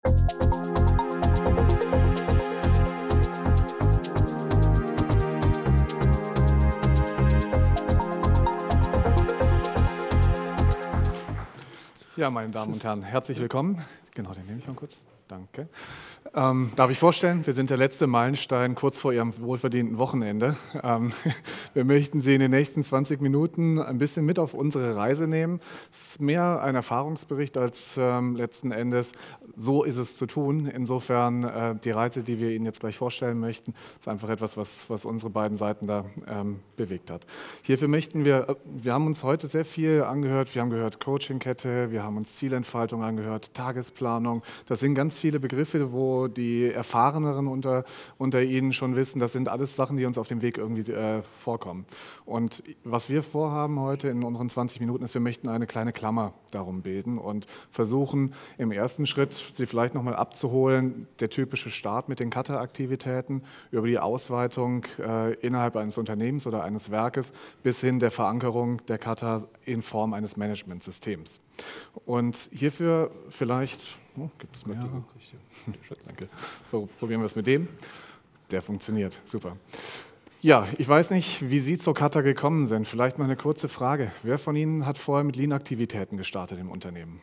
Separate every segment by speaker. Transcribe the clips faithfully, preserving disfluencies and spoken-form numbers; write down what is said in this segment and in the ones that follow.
Speaker 1: Ja, meine Damen und Herren, herzlich willkommen. Genau, den nehme ich mal kurz. Danke. Ähm, darf ich vorstellen, wir sind der letzte Meilenstein kurz vor Ihrem wohlverdienten Wochenende. Ähm, wir möchten Sie in den nächsten zwanzig Minuten ein bisschen mit auf unsere Reise nehmen. Es ist mehr ein Erfahrungsbericht als ähm, letzten Endes, so ist es zu tun. Insofern äh, die Reise, die wir Ihnen jetzt gleich vorstellen möchten, ist einfach etwas, was, was unsere beiden Seiten da ähm, bewegt hat. Hierfür möchten wir, wir haben uns heute sehr viel angehört, wir haben gehört Coachingkette, wir haben uns Zielentfaltung angehört, Tagesplanung. Das sind ganz viele Begriffe, wo die Erfahreneren unter, unter Ihnen schon wissen, das sind alles Sachen, die uns auf dem Weg irgendwie äh, vorkommen. Und was wir vorhaben heute in unseren zwanzig Minuten ist, wir möchten eine kleine Klammer darum bilden und versuchen im ersten Schritt, Sie vielleicht nochmal abzuholen, der typische Start mit den Cutter-Aktivitäten über die Ausweitung äh, innerhalb eines Unternehmens oder eines Werkes bis hin der Verankerung der Cutter in Form eines Managementsystems. Und hierfür vielleicht, oh, gibt es mehrere? Danke. Probieren wir es mit dem. Der funktioniert, super. Ja, ich weiß nicht, wie Sie zur Cutter gekommen sind. Vielleicht mal eine kurze Frage. Wer von Ihnen hat vorher mit Lean-Aktivitäten gestartet im Unternehmen?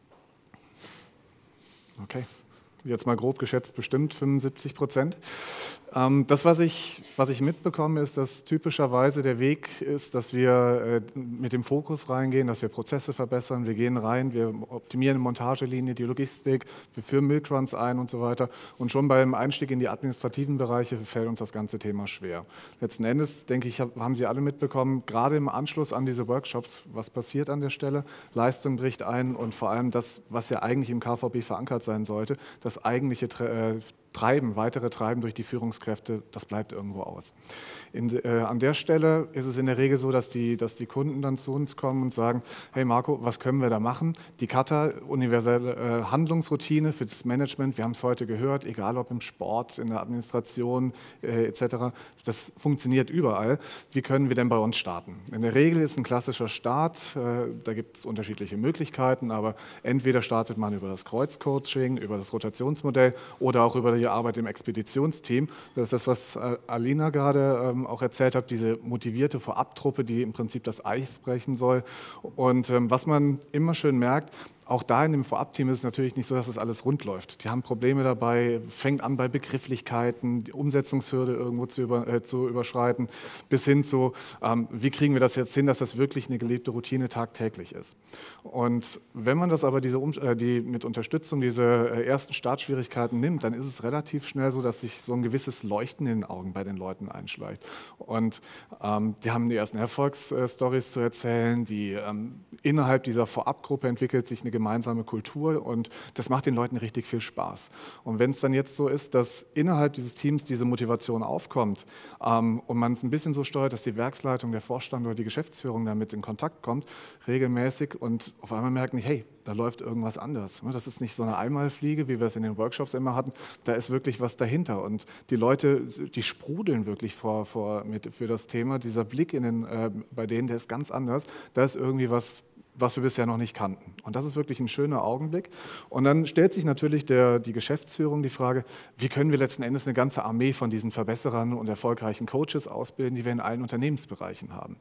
Speaker 1: Okay, jetzt mal grob geschätzt bestimmt fünfundsiebzig Prozent. Ähm, das, was ich, was ich mitbekomme, ist, dass typischerweise der Weg ist, dass wir äh, mit dem Fokus reingehen, dass wir Prozesse verbessern, wir gehen rein, wir optimieren die Montagelinie, die Logistik, wir führen Milkruns ein und so weiter. Und schon beim Einstieg in die administrativen Bereiche fällt uns das ganze Thema schwer. Letzten Endes, denke ich, haben Sie alle mitbekommen, gerade im Anschluss an diese Workshops, was passiert an der Stelle? Leistung bricht ein und vor allem das, was ja eigentlich im K V B verankert sein sollte, das eigentliche äh, Treiben, weitere Treiben durch die Führungskräfte, das bleibt irgendwo aus. In, äh, an der Stelle ist es in der Regel so, dass die, dass die Kunden dann zu uns kommen und sagen, hey Marco, was können wir da machen? Die Cutter, universelle äh, Handlungsroutine für das Management, wir haben es heute gehört, egal ob im Sport, in der Administration äh, et cetera, das funktioniert überall. Wie können wir denn bei uns starten? In der Regel ist ein klassischer Start, äh, da gibt es unterschiedliche Möglichkeiten, aber entweder startet man über das Kreuzcoaching, über das Rotationsmodell oder auch über die Arbeit im Expeditionsteam. Das ist das, was Alina gerade ähm, auch erzählt hat, diese motivierte Vorabtruppe, die im Prinzip das Eis brechen soll. Und ähm, was man immer schön merkt, auch da in dem Vorabteam ist es natürlich nicht so, dass das alles rund läuft. Die haben Probleme dabei, fängt an bei Begrifflichkeiten, die Umsetzungshürde irgendwo zu, über, äh, zu überschreiten, bis hin zu, ähm, wie kriegen wir das jetzt hin, dass das wirklich eine gelebte Routine tagtäglich ist. Und wenn man das aber diese, äh, die, mit Unterstützung diese äh, ersten Startschwierigkeiten nimmt, dann ist es relativ schnell so, dass sich so ein gewisses Leuchten in den Augen bei den Leuten einschleicht. Und ähm, die haben die ersten Erfolgsstories zu erzählen, die ähm, innerhalb dieser Vorabgruppe entwickelt sich eine gemeinsame Kultur und das macht den Leuten richtig viel Spaß. Und wenn es dann jetzt so ist, dass innerhalb dieses Teams diese Motivation aufkommt ähm, und man es ein bisschen so steuert, dass die Werksleitung, der Vorstand oder die Geschäftsführung damit in Kontakt kommt, regelmäßig und auf einmal merken, hey, da läuft irgendwas anders. Das ist nicht so eine Einmalfliege, wie wir es in den Workshops immer hatten, da ist wirklich was dahinter und die Leute, die sprudeln wirklich vor, vor mit, für das Thema. Dieser Blick in den, äh, bei denen, der ist ganz anders, da ist irgendwie was, was wir bisher noch nicht kannten. Und das ist wirklich ein schöner Augenblick. Und dann stellt sich natürlich der, die Geschäftsführung die Frage, wie können wir letzten Endes eine ganze Armee von diesen Verbesserern und erfolgreichen Coaches ausbilden, die wir in allen Unternehmensbereichen haben.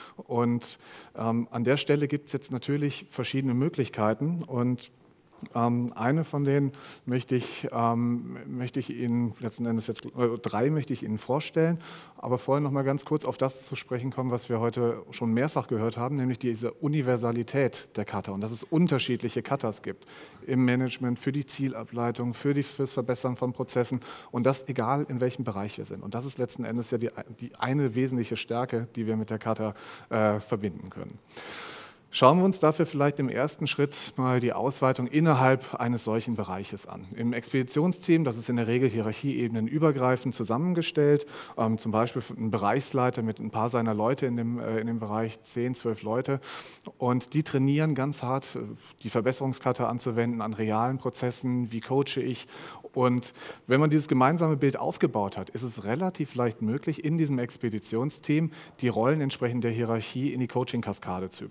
Speaker 1: Und ähm, an der Stelle gibt es jetzt natürlich verschiedene Möglichkeiten und Ähm, eine von denen möchte ich, ähm, möchte ich Ihnen letzten Endes jetzt, äh, drei möchte ich Ihnen vorstellen, aber vorher noch mal ganz kurz auf das zu sprechen kommen, was wir heute schon mehrfach gehört haben, nämlich diese Universalität der Cutter und dass es unterschiedliche Cutters gibt im Management für die Zielableitung, für, die, für das Verbessern von Prozessen und das egal in welchem Bereich wir sind. Und das ist letzten Endes ja die, die eine wesentliche Stärke, die wir mit der Cutter äh, verbinden können. Schauen wir uns dafür vielleicht im ersten Schritt mal die Ausweitung innerhalb eines solchen Bereiches an. Im Expeditionsteam, das ist in der Regel hierarchieebenen übergreifend zusammengestellt, ähm, zum Beispiel ein Bereichsleiter mit ein paar seiner Leute in dem, äh, in dem Bereich, zehn, zwölf Leute und die trainieren ganz hart, die Verbesserungskarte anzuwenden an realen Prozessen, wie coache ich und wenn man dieses gemeinsame Bild aufgebaut hat, ist es relativ leicht möglich, in diesem Expeditionsteam die Rollen entsprechend der Hierarchie in die Coaching-Kaskade zu überführen.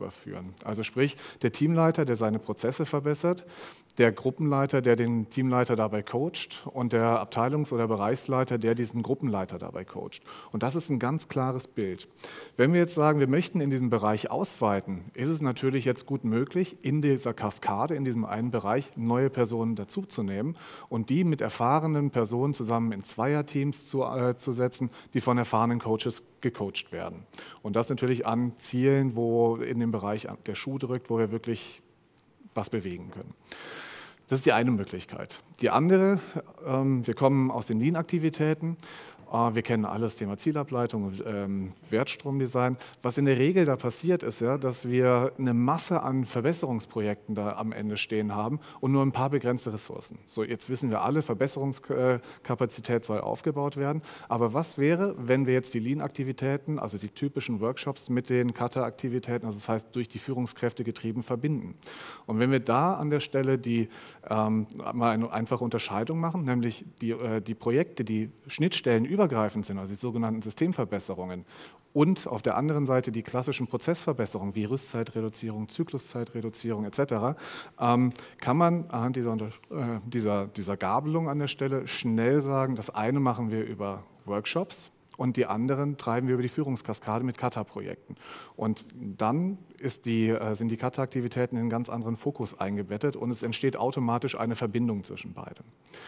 Speaker 1: Also sprich, der Teamleiter, der seine Prozesse verbessert, der Gruppenleiter, der den Teamleiter dabei coacht und der Abteilungs- oder Bereichsleiter, der diesen Gruppenleiter dabei coacht. Und das ist ein ganz klares Bild. Wenn wir jetzt sagen, wir möchten in diesem Bereich ausweiten, ist es natürlich jetzt gut möglich, in dieser Kaskade, in diesem einen Bereich, neue Personen dazuzunehmen und die mit erfahrenen Personen zusammen in Zweierteams zu, äh, zu setzen, die von erfahrenen Coaches gecoacht werden. Und das natürlich an Zielen, wo in dem Bereich der Schuh drückt, wo wir wirklich was bewegen können. Das ist die eine Möglichkeit. Die andere, ähm, wir kommen aus den Lean-Aktivitäten. Äh, wir kennen alles, Thema Zielableitung und ähm, Wertstromdesign. Was in der Regel da passiert, ist ja, dass wir eine Masse an Verbesserungsprojekten da am Ende stehen haben und nur ein paar begrenzte Ressourcen. So, jetzt wissen wir alle, Verbesserungskapazität soll aufgebaut werden. Aber was wäre, wenn wir jetzt die Lean-Aktivitäten, also die typischen Workshops mit den Kata-Aktivitäten, also das heißt durch die Führungskräfte getrieben, verbinden? Und wenn wir da an der Stelle die ähm, mal eine einfache Unterscheidung machen, nämlich die, äh, die Projekte, die Schnittstellen übergreifend sind, also die sogenannten Systemverbesserungen, und auf der anderen Seite die klassischen Prozessverbesserungen wie Rüstzeitreduzierung, Zykluszeitreduzierung et cetera, ähm, kann man anhand dieser, äh, dieser, dieser Gabelung an der Stelle schnell sagen, das eine machen wir über Workshops und die anderen treiben wir über die Führungskaskade mit Kata-Projekten. Und dann ist die, äh, sind die Kata-Aktivitäten in einen ganz anderen Fokus eingebettet und es entsteht automatisch eine Verbindung zwischen beiden.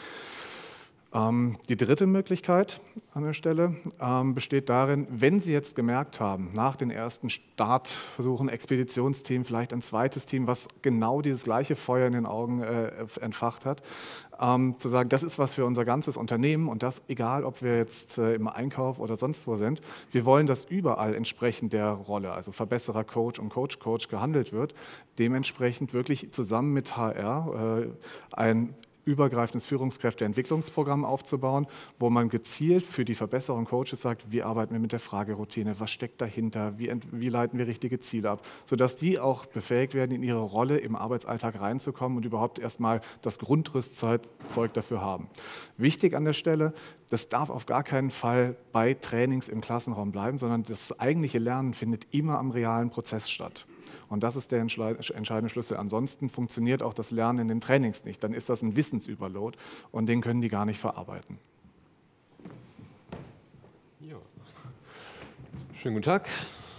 Speaker 1: Die dritte Möglichkeit an der Stelle ähm, besteht darin, wenn Sie jetzt gemerkt haben, nach den ersten Startversuchen, Expeditionsteam, vielleicht ein zweites Team, was genau dieses gleiche Feuer in den Augen äh, entfacht hat, ähm, zu sagen, das ist was für unser ganzes Unternehmen und das, egal ob wir jetzt äh, im Einkauf oder sonst wo sind, wir wollen, dass überall entsprechend der Rolle, also Verbesserer, Coach und Coach-Coach gehandelt wird, dementsprechend wirklich zusammen mit H R äh, ein übergreifendes Führungskräfteentwicklungsprogramm aufzubauen, wo man gezielt für die Verbesserung Coaches sagt, wie arbeiten wir mit der Frageroutine, was steckt dahinter, wie, wie leiten wir richtige Ziele ab, sodass die auch befähigt werden, in ihre Rolle im Arbeitsalltag reinzukommen und überhaupt erstmal das Grundrüstzeug dafür haben. Wichtig an der Stelle, das darf auf gar keinen Fall bei Trainings im Klassenraum bleiben, sondern das eigentliche Lernen findet immer am realen Prozess statt. Und das ist der entscheidende Schlüssel. Ansonsten funktioniert auch das Lernen in den Trainings nicht. Dann ist das ein Wissensüberload und den können die gar nicht verarbeiten.
Speaker 2: Ja. Schönen guten Tag.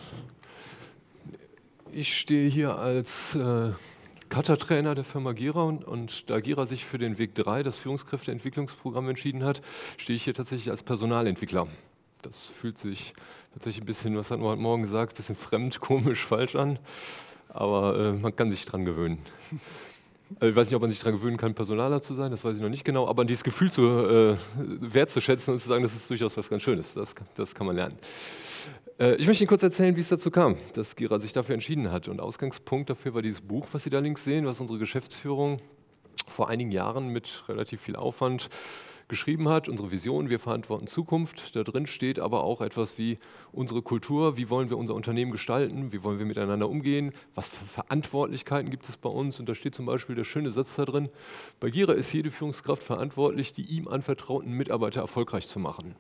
Speaker 2: Ich stehe hier als äh, Kata-Trainer der Firma Gira und, und da Gira sich für den Weg drei, das Führungskräfteentwicklungsprogramm, entschieden hat, stehe ich hier tatsächlich als Personalentwickler. Das fühlt sich tatsächlich ein bisschen, was hat man heute Morgen gesagt, ein bisschen fremd, komisch, falsch an. Aber äh, man kann sich dran gewöhnen. Also ich weiß nicht, ob man sich dran gewöhnen kann, Personaler zu sein, das weiß ich noch nicht genau. Aber an dieses Gefühl zu, äh, wertzuschätzen und zu sagen, das ist durchaus was ganz Schönes. Das, das kann man lernen. Äh, ich möchte Ihnen kurz erzählen, wie es dazu kam, dass Gira sich dafür entschieden hat. Und Ausgangspunkt dafür war dieses Buch, was Sie da links sehen, was unsere Geschäftsführung vor einigen Jahren mit relativ viel Aufwand geschrieben hat, unsere Vision, wir verantworten Zukunft. Da drin steht aber auch etwas wie unsere Kultur, wie wollen wir unser Unternehmen gestalten, wie wollen wir miteinander umgehen, was für Verantwortlichkeiten gibt es bei uns. Und da steht zum Beispiel der schöne Satz da drin, bei Gira ist jede Führungskraft verantwortlich, die ihm anvertrauten Mitarbeiter erfolgreich zu machen.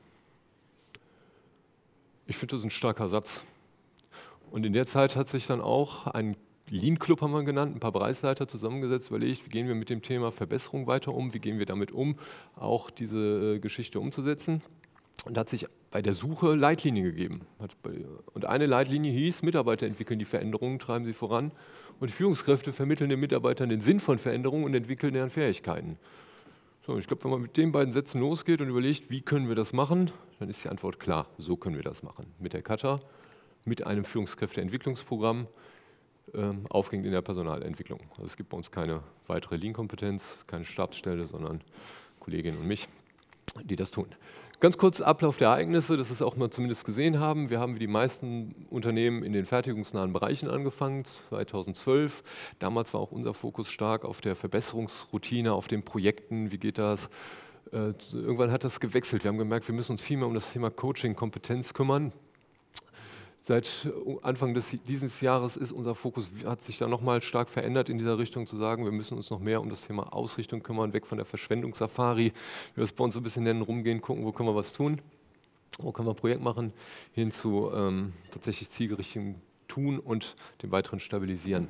Speaker 2: Ich finde, das ist ein starker Satz. Und in der Zeit hat sich dann auch ein Lean Club, haben wir genannt, ein paar Bereichsleiter zusammengesetzt, überlegt, wie gehen wir mit dem Thema Verbesserung weiter um, wie gehen wir damit um, auch diese äh, Geschichte umzusetzen. Und hat sich bei der Suche Leitlinien gegeben. Hat bei, und eine Leitlinie hieß, Mitarbeiter entwickeln die Veränderungen, treiben sie voran und die Führungskräfte vermitteln den Mitarbeitern den Sinn von Veränderungen und entwickeln deren Fähigkeiten. So, ich glaube, wenn man mit den beiden Sätzen losgeht und überlegt, wie können wir das machen, dann ist die Antwort klar, so können wir das machen. Mit der Kata, mit einem Führungskräfteentwicklungsprogramm, aufgehängt in der Personalentwicklung. Also es gibt bei uns keine weitere Lean-Kompetenz, keine Stabsstelle, sondern Kolleginnen und mich, die das tun. Ganz kurz Ablauf der Ereignisse, dass wir es auch mal zumindest gesehen haben. Wir haben wie die meisten Unternehmen in den fertigungsnahen Bereichen angefangen, zweitausendzwölf. Damals war auch unser Fokus stark auf der Verbesserungsroutine, auf den Projekten, wie geht das. Äh, irgendwann hat das gewechselt. Wir haben gemerkt, wir müssen uns viel mehr um das Thema Coaching-Kompetenz kümmern. Seit Anfang des, dieses Jahres ist unser Fokus, hat sich da nochmal stark verändert in dieser Richtung, zu sagen, wir müssen uns noch mehr um das Thema Ausrichtung kümmern, weg von der Verschwendungssafari, wie wir es bei uns so ein bisschen nennen, rumgehen, gucken, wo können wir was tun, wo können wir ein Projekt machen, hin zu ähm, tatsächlich zielgerichteten tun und den weiteren stabilisieren.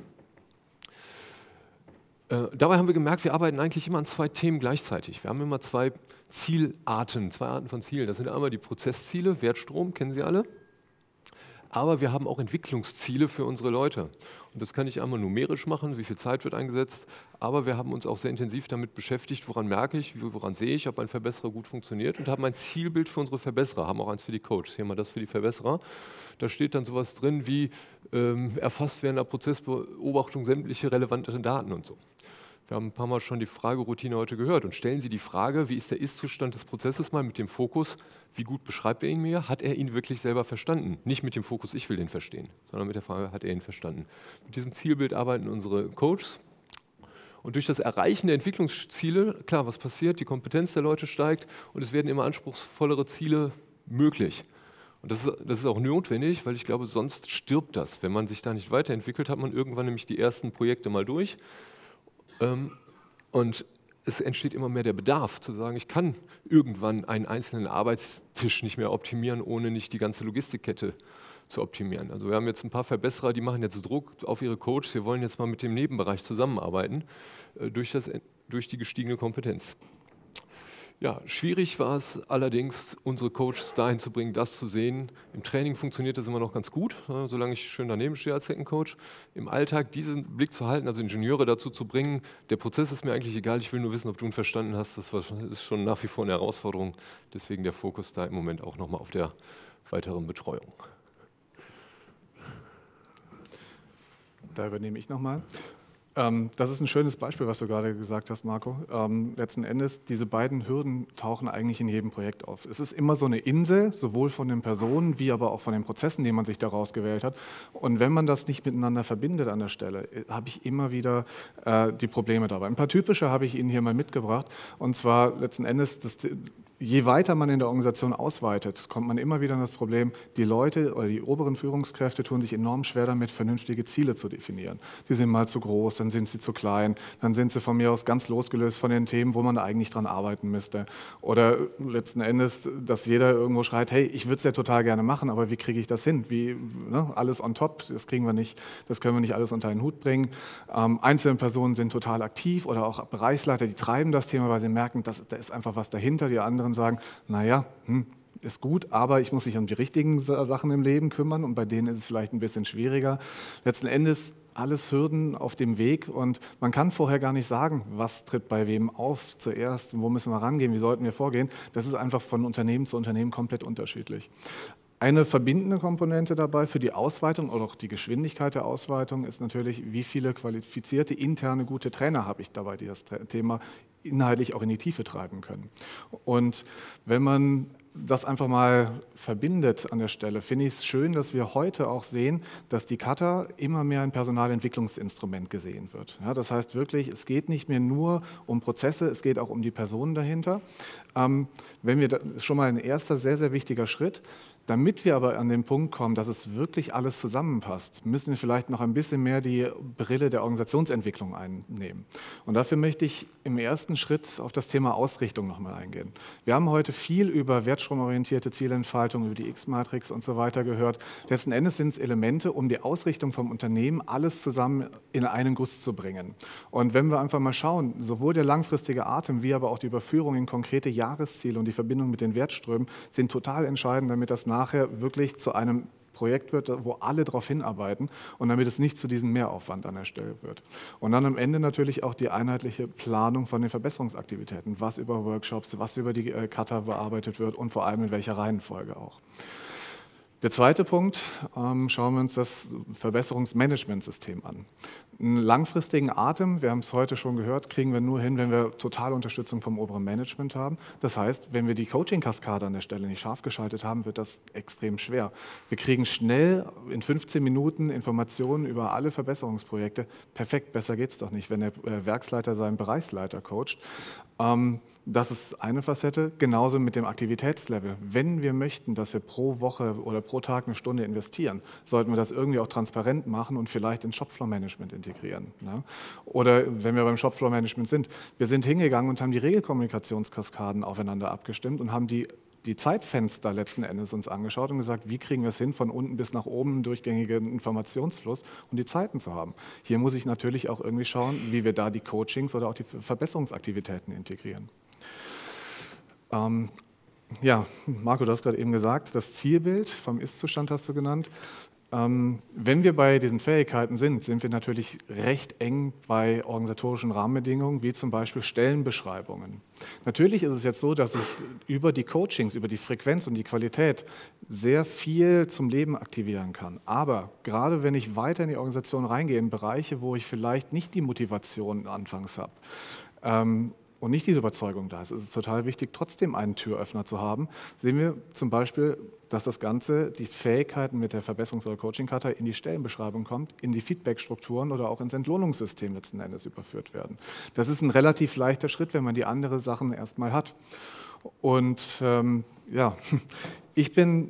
Speaker 2: Äh, dabei haben wir gemerkt, wir arbeiten eigentlich immer an zwei Themen gleichzeitig. Wir haben immer zwei Zielarten, zwei Arten von Zielen. Das sind einmal die Prozessziele, Wertstrom, kennen Sie alle. Aber wir haben auch Entwicklungsziele für unsere Leute. Und das kann ich einmal numerisch machen, wie viel Zeit wird eingesetzt. Aber wir haben uns auch sehr intensiv damit beschäftigt, woran merke ich, woran sehe ich, ob ein Verbesserer gut funktioniert. Und haben ein Zielbild für unsere Verbesserer, haben auch eins für die Coaches. Hier mal das für die Verbesserer. Da steht dann sowas drin wie, ähm, erfasst während der Prozessbeobachtung sämtliche relevanten Daten und so. Wir haben ein paar Mal schon die Frageroutine heute gehört und stellen Sie die Frage, wie ist der Ist-Zustand des Prozesses mal mit dem Fokus, wie gut beschreibt er ihn mir, hat er ihn wirklich selber verstanden? Nicht mit dem Fokus, ich will den verstehen, sondern mit der Frage, hat er ihn verstanden? Mit diesem Zielbild arbeiten unsere Coaches und durch das Erreichen der Entwicklungsziele, klar, was passiert, die Kompetenz der Leute steigt und es werden immer anspruchsvollere Ziele möglich. Und das ist, das ist auch notwendig, weil ich glaube, sonst stirbt das. Wenn man sich da nicht weiterentwickelt, hat man irgendwann nämlich die ersten Projekte mal durch. Und es entsteht immer mehr der Bedarf, zu sagen, ich kann irgendwann einen einzelnen Arbeitstisch nicht mehr optimieren, ohne nicht die ganze Logistikkette zu optimieren. Also wir haben jetzt ein paar Verbesserer, die machen jetzt Druck auf ihre Coaches, wir wollen jetzt mal mit dem Nebenbereich zusammenarbeiten, durch, das, durch die gestiegene Kompetenz. Ja, schwierig war es allerdings, unsere Coaches dahin zu bringen, das zu sehen. Im Training funktioniert das immer noch ganz gut, solange ich schön daneben stehe als Second-Coach. Im Alltag diesen Blick zu halten, also Ingenieure dazu zu bringen, der Prozess ist mir eigentlich egal, ich will nur wissen, ob du ihn verstanden hast, das ist schon nach wie vor eine Herausforderung. Deswegen der Fokus da im Moment auch nochmal auf der weiteren Betreuung.
Speaker 1: Da übernehme ich nochmal. Ähm, das ist ein schönes Beispiel, was du gerade gesagt hast, Marco. Ähm, letzten Endes, diese beiden Hürden tauchen eigentlich in jedem Projekt auf. Es ist immer so eine Insel, sowohl von den Personen, wie aber auch von den Prozessen, die man sich daraus gewählt hat. Und wenn man das nicht miteinander verbindet an der Stelle, habe ich immer wieder äh, die Probleme dabei. Ein paar typische habe ich Ihnen hier mal mitgebracht. Und zwar letzten Endes, das, je weiter man in der Organisation ausweitet, kommt man immer wieder an das Problem, die Leute oder die oberen Führungskräfte tun sich enorm schwer damit, vernünftige Ziele zu definieren. Die sind mal zu groß, dann sind sie zu klein, dann sind sie von mir aus ganz losgelöst von den Themen, wo man eigentlich dran arbeiten müsste. Oder letzten Endes, dass jeder irgendwo schreit, hey, ich würde es ja total gerne machen, aber wie kriege ich das hin? Wie, ne, alles on top, das kriegen wir nicht, das können wir nicht alles unter einen Hut bringen. Ähm, einzelne Personen sind total aktiv oder auch Bereichsleiter, die treiben das Thema, weil sie merken, dass, da ist einfach was dahinter. Die anderen sagen, naja, hm, ist gut, aber ich muss mich um die richtigen Sachen im Leben kümmern und bei denen ist es vielleicht ein bisschen schwieriger. Letzten Endes alles Hürden auf dem Weg und man kann vorher gar nicht sagen, was tritt bei wem auf zuerst und wo müssen wir rangehen, wie sollten wir vorgehen. Das ist einfach von Unternehmen zu Unternehmen komplett unterschiedlich. Eine verbindende Komponente dabei für die Ausweitung oder auch die Geschwindigkeit der Ausweitung ist natürlich, wie viele qualifizierte, interne, gute Trainer habe ich dabei, die das Thema inhaltlich auch in die Tiefe treiben können. Und wenn man das einfach mal verbindet an der Stelle, finde ich es schön, dass wir heute auch sehen, dass die Kata immer mehr ein Personalentwicklungsinstrument gesehen wird. Ja, das heißt wirklich, es geht nicht mehr nur um Prozesse, es geht auch um die Personen dahinter. Ähm, wenn wir, das ist schon mal ein erster sehr, sehr wichtiger Schritt. Damit wir aber an den Punkt kommen, dass es wirklich alles zusammenpasst, müssen wir vielleicht noch ein bisschen mehr die Brille der Organisationsentwicklung einnehmen. Und dafür möchte ich im ersten Schritt auf das Thema Ausrichtung nochmal eingehen. Wir haben heute viel über wertstromorientierte Zielentfaltung, über die X-Matrix und so weiter gehört. Letzten Endes sind es Elemente, um die Ausrichtung vom Unternehmen alles zusammen in einen Guss zu bringen. Und wenn wir einfach mal schauen, sowohl der langfristige Atem wie aber auch die Überführung in konkrete Jahresziele und die Verbindung mit den Wertströmen sind total entscheidend, damit das nachher wirklich zu einem Projekt wird, wo alle darauf hinarbeiten und damit es nicht zu diesem Mehraufwand an der Stelle wird. Und dann am Ende natürlich auch die einheitliche Planung von den Verbesserungsaktivitäten, was über Workshops, was über die Kata bearbeitet wird und vor allem in welcher Reihenfolge auch. Der zweite Punkt, ähm, schauen wir uns das Verbesserungsmanagementsystem an. Einen langfristigen Atem, wir haben es heute schon gehört, kriegen wir nur hin, wenn wir totale Unterstützung vom oberen Management haben. Das heißt, wenn wir die Coaching-Kaskade an der Stelle nicht scharf geschaltet haben, wird das extrem schwer. Wir kriegen schnell in fünfzehn Minuten Informationen über alle Verbesserungsprojekte. Perfekt, besser geht es doch nicht, wenn der Werksleiter seinen Bereichsleiter coacht. Ähm, Das ist eine Facette, genauso mit dem Aktivitätslevel. Wenn wir möchten, dass wir pro Woche oder pro Tag eine Stunde investieren, sollten wir das irgendwie auch transparent machen und vielleicht ins Shopfloor-Management integrieren. Ne? Oder wenn wir beim Shopfloor-Management sind, wir sind hingegangen und haben die Regelkommunikationskaskaden aufeinander abgestimmt und haben die die Zeitfenster letzten Endes uns angeschaut und gesagt, wie kriegen wir es hin, von unten bis nach oben einen durchgängigen Informationsfluss und die Zeiten zu haben. Hier muss ich natürlich auch irgendwie schauen, wie wir da die Coachings oder auch die Verbesserungsaktivitäten integrieren. Ähm, ja, Marco, du hast gerade eben gesagt, das Zielbild vom Ist-Zustand hast du genannt. Ähm, wenn wir bei diesen Fähigkeiten sind, sind wir natürlich recht eng bei organisatorischen Rahmenbedingungen, wie zum Beispiel Stellenbeschreibungen. Natürlich ist es jetzt so, dass ich über die Coachings, über die Frequenz und die Qualität sehr viel zum Leben aktivieren kann. Aber gerade wenn ich weiter in die Organisation reingehe, in Bereiche, wo ich vielleicht nicht die Motivation anfangs habe, ähm, und nicht diese Überzeugung da ist, ist es total wichtig, trotzdem einen Türöffner zu haben. Sehen wir zum Beispiel, dass das Ganze, die Fähigkeiten mit der Verbesserungs- oder Coaching-Karte in die Stellenbeschreibung kommt, in die Feedback-Strukturen oder auch ins Entlohnungssystem letzten Endes überführt werden. Das ist ein relativ leichter Schritt, wenn man die anderen Sachen erstmal hat. Und ähm, ja, ich bin...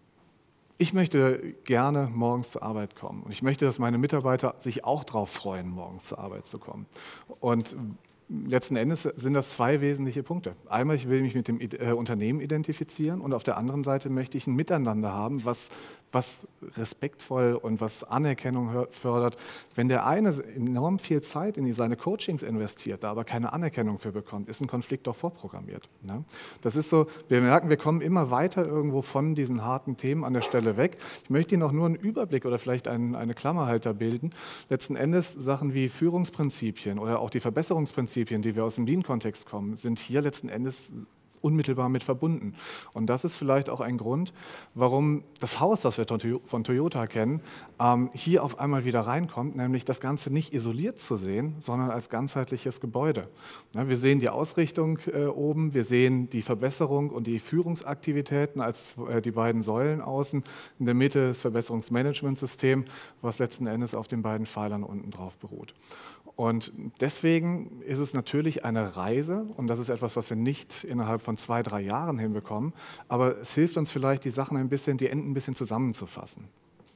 Speaker 1: Ich möchte gerne morgens zur Arbeit kommen und ich möchte, dass meine Mitarbeiter sich auch darauf freuen, morgens zur Arbeit zu kommen. Und letzten Endes sind das zwei wesentliche Punkte. Einmal, ich will mich mit dem äh, Unternehmen identifizieren und auf der anderen Seite möchte ich ein Miteinander haben, was, was respektvoll und was Anerkennung fördert. Wenn der eine enorm viel Zeit in seine Coachings investiert, da aber keine Anerkennung für bekommt, ist ein Konflikt doch vorprogrammiert. Ne? Das ist so, wir merken, wir kommen immer weiter irgendwo von diesen harten Themen an der Stelle weg. Ich möchte Ihnen auch nur einen Überblick oder vielleicht einen, eine Klammerhalter bilden. Letzten Endes Sachen wie Führungsprinzipien oder auch die Verbesserungsprinzipien, die wir aus dem Lean-Kontext kommen, sind hier letzten Endes unmittelbar mit verbunden. Und das ist vielleicht auch ein Grund, warum das Haus, das wir von Toyota kennen, hier auf einmal wieder reinkommt, nämlich das Ganze nicht isoliert zu sehen, sondern als ganzheitliches Gebäude. Wir sehen die Ausrichtung oben, wir sehen die Verbesserung und die Führungsaktivitäten als die beiden Säulen außen, in der Mitte das Verbesserungsmanagementsystem, was letzten Endes auf den beiden Pfeilern unten drauf beruht. Und deswegen ist es natürlich eine Reise und das ist etwas, was wir nicht innerhalb von zwei, drei Jahren hinbekommen, aber es hilft uns vielleicht, die Sachen ein bisschen, die Enden ein bisschen zusammenzufassen.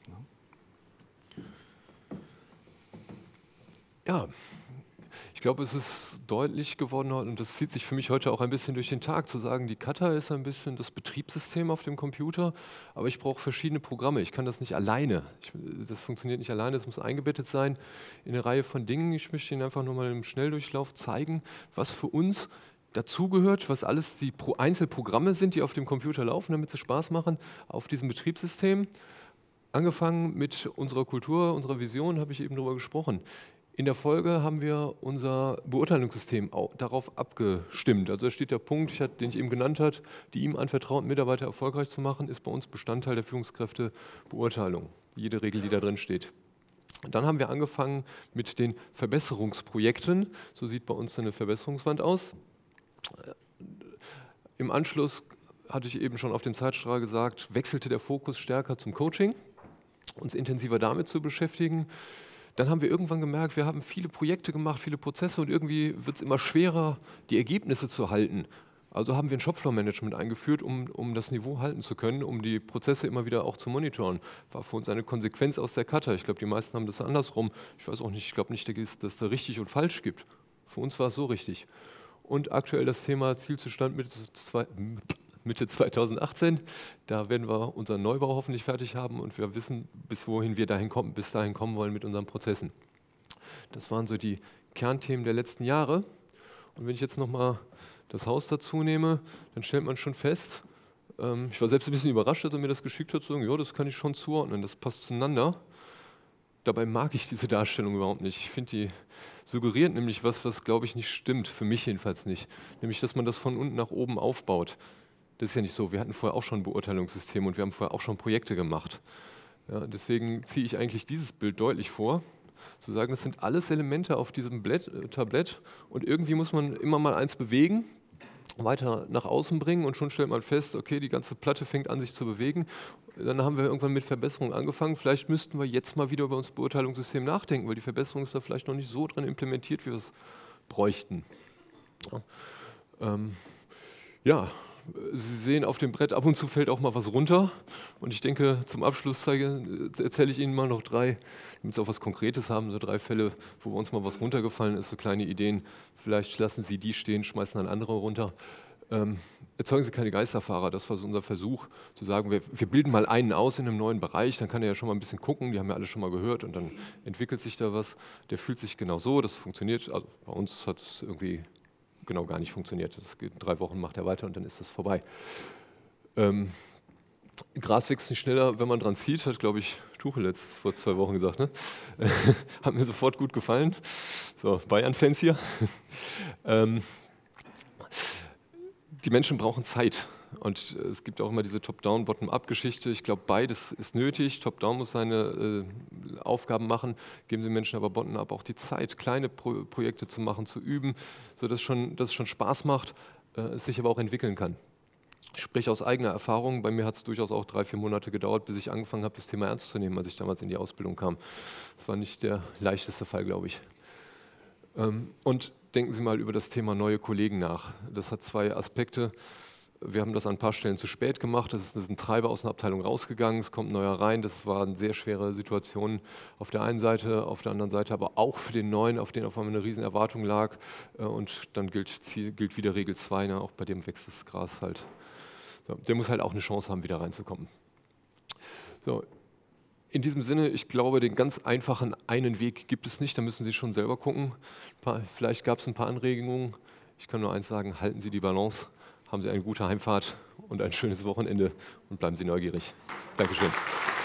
Speaker 2: Ja, ich glaube, es ist deutlich geworden und das zieht sich für mich heute auch ein bisschen durch den Tag, zu sagen, die Kata ist ein bisschen das Betriebssystem auf dem Computer, aber ich brauche verschiedene Programme. Ich kann das nicht alleine. Ich, das funktioniert nicht alleine, das muss eingebettet sein in eine Reihe von Dingen. Ich möchte Ihnen einfach nur mal im Schnelldurchlauf zeigen, was für uns dazugehört, was alles die Einzelprogramme sind, die auf dem Computer laufen, damit sie Spaß machen auf diesem Betriebssystem. Angefangen mit unserer Kultur, unserer Vision, habe ich eben darüber gesprochen. In der Folge haben wir unser Beurteilungssystem auch darauf abgestimmt. Also da steht der Punkt, den ich eben genannt habe, die ihm anvertrauten Mitarbeiter erfolgreich zu machen, ist bei uns Bestandteil der Führungskräftebeurteilung. Jede Regel, die da drin steht. Dann haben wir angefangen mit den Verbesserungsprojekten. So sieht bei uns eine Verbesserungswand aus. Im Anschluss, hatte ich eben schon auf dem Zeitstrahl gesagt, wechselte der Fokus stärker zum Coaching, uns intensiver damit zu beschäftigen. Dann haben wir irgendwann gemerkt, wir haben viele Projekte gemacht, viele Prozesse und irgendwie wird es immer schwerer, die Ergebnisse zu halten. Also haben wir ein Shopfloor-Management eingeführt, um, um das Niveau halten zu können, um die Prozesse immer wieder auch zu monitoren. War für uns eine Konsequenz aus der Kata. Ich glaube, die meisten haben das andersrum. Ich weiß auch nicht, ich glaube nicht, dass es da richtig und falsch gibt. Für uns war es so richtig. Und aktuell das Thema Zielzustand Mitte, zwei, Mitte zweitausendachtzehn. Da werden wir unseren Neubau hoffentlich fertig haben und wir wissen, bis wohin wir dahin kommen, bis dahin kommen wollen mit unseren Prozessen. Das waren so die Kernthemen der letzten Jahre. Und wenn ich jetzt nochmal das Haus dazu nehme, dann stellt man schon fest, ähm, ich war selbst ein bisschen überrascht, als er mir das geschickt hat, zu sagen, ja, das kann ich schon zuordnen, das passt zueinander. Dabei mag ich diese Darstellung überhaupt nicht. Ich finde, die suggeriert nämlich was, was glaube ich nicht stimmt, für mich jedenfalls nicht. Nämlich, dass man das von unten nach oben aufbaut. Das ist ja nicht so. Wir hatten vorher auch schon ein Beurteilungssystem und wir haben vorher auch schon Projekte gemacht. Ja, deswegen ziehe ich eigentlich dieses Bild deutlich vor. Zu sagen, das sind alles Elemente auf diesem Blatt, äh, Tablett und irgendwie muss man immer mal eins bewegen, weiter nach außen bringen und schon stellt man fest, okay, die ganze Platte fängt an sich zu bewegen. Dann haben wir irgendwann mit Verbesserungen angefangen. Vielleicht müssten wir jetzt mal wieder über unser Beurteilungssystem nachdenken, weil die Verbesserung ist da vielleicht noch nicht so drin implementiert, wie wir es bräuchten. Ja, ähm, ja. Sie sehen auf dem Brett, ab und zu fällt auch mal was runter. Und ich denke, zum Abschluss zeige, erzähle ich Ihnen mal noch drei, damit Sie auch was Konkretes haben, so drei Fälle, wo bei uns mal was runtergefallen ist, so kleine Ideen. Vielleicht lassen Sie die stehen, schmeißen dann andere runter. Ähm, erzeugen Sie keine Geisterfahrer, das war so unser Versuch, zu sagen, wir, wir bilden mal einen aus in einem neuen Bereich, dann kann er ja schon mal ein bisschen gucken, die haben ja alle schon mal gehört und dann entwickelt sich da was, der fühlt sich genau so, das funktioniert, also bei uns hat es irgendwie genau gar nicht funktioniert, das geht in drei Wochen, macht er weiter und dann ist das vorbei. Ähm, Gras wächst nicht schneller, wenn man dran zieht, hat, glaube ich, Tuchel jetzt vor zwei Wochen gesagt, ne? Hat mir sofort gut gefallen, so Bayern-Fans hier. ähm, Die Menschen brauchen Zeit und es gibt auch immer diese Top-Down, Bottom-Up-Geschichte. Ich glaube, beides ist nötig. Top-Down muss seine äh, Aufgaben machen, geben Sie Menschen aber Bottom-Up auch die Zeit, kleine Pro Projekte zu machen, zu üben, sodass schon, dass es schon Spaß macht, äh, es sich aber auch entwickeln kann. Ich spreche aus eigener Erfahrung. Bei mir hat es durchaus auch drei, vier Monate gedauert, bis ich angefangen habe, das Thema ernst zu nehmen, als ich damals in die Ausbildung kam. Das war nicht der leichteste Fall, glaube ich. Ähm, und denken Sie mal über das Thema neue Kollegen nach. Das hat zwei Aspekte. Wir haben das an ein paar Stellen zu spät gemacht. Das ist ein Treiber aus einer Abteilung rausgegangen, es kommt ein neuer rein. Das waren sehr schwere Situationen auf der einen Seite, auf der anderen Seite aber auch für den Neuen, auf den auf einmal eine riesen Erwartung lag. Und dann gilt, gilt wieder Regel zwei, ne? Auch bei dem wächst das Gras halt. So, der muss halt auch eine Chance haben, wieder reinzukommen. So. In diesem Sinne, ich glaube, den ganz einfachen einen Weg gibt es nicht, da müssen Sie schon selber gucken. Vielleicht gab es ein paar Anregungen. Ich kann nur eins sagen, halten Sie die Balance, haben Sie eine gute Heimfahrt und ein schönes Wochenende und bleiben Sie neugierig. Dankeschön.